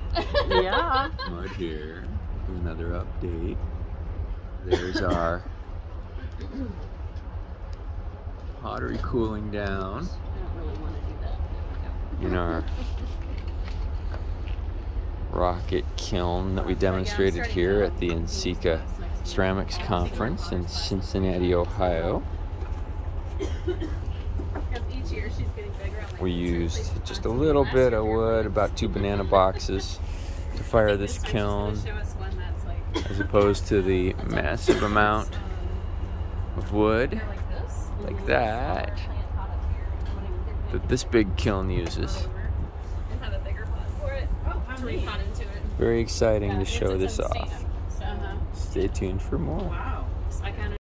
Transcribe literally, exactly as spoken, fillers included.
Yeah. Right here. Another update. There's our pottery cooling down. I don't really want to do that. In our rocket kiln that we demonstrated here at the N C E C A Ceramics Conference in Cincinnati, Ohio. Each year she's getting bigger. We used just a little bit of wood, about two banana boxes, to fire this kiln, as opposed to the massive amount of wood like that that this big kiln uses. Very exciting to show this off. Stay tuned for more. Wow. I kind of